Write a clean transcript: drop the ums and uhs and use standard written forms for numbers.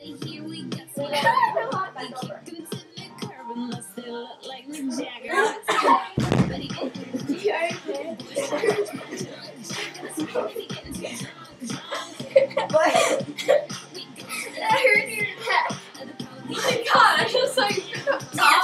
Here we go. We kick them to the curb unless they look like Mick Jagger. What? I heard your cat. Oh my god, I just saw you pick up Tom.